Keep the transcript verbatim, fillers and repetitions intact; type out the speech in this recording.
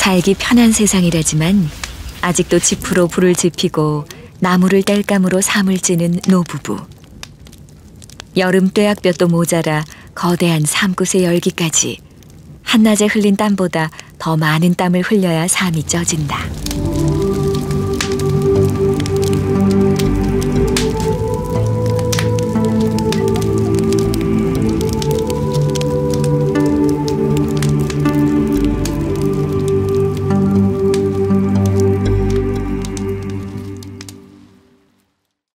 살기 편한 세상이라지만 아직도 지프로 불을 지피고 나무를 땔감으로 삶을 찌는 노부부. 여름 뙤약볕도 모자라 거대한 삶굿의 열기까지 한낮에 흘린 땀보다 더 많은 땀을 흘려야 삶이 쪄진다.